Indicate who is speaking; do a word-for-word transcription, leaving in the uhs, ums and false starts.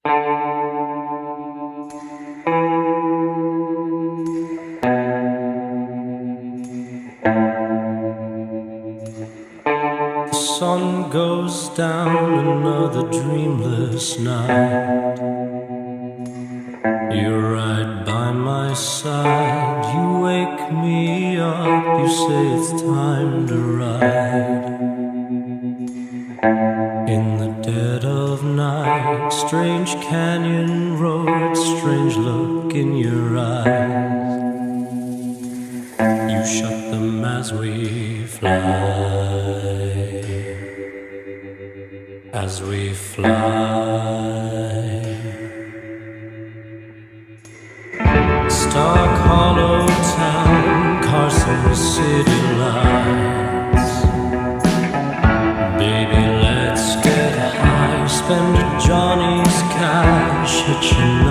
Speaker 1: The sun goes down, another dreamless night. You're right by my side, you wake me up, you say it's time to ride. In the dead of night, strange canyon road, strange look in your eyes. You shut them as we fly, as we fly. Stark Hollow Town, Carson City lights. Baby, let's get high, spend a Johnny's cash, hitching